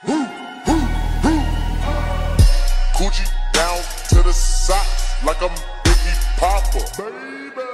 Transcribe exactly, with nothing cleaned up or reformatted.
Coochie down to the socks like I'm Biggie Popper. Baby.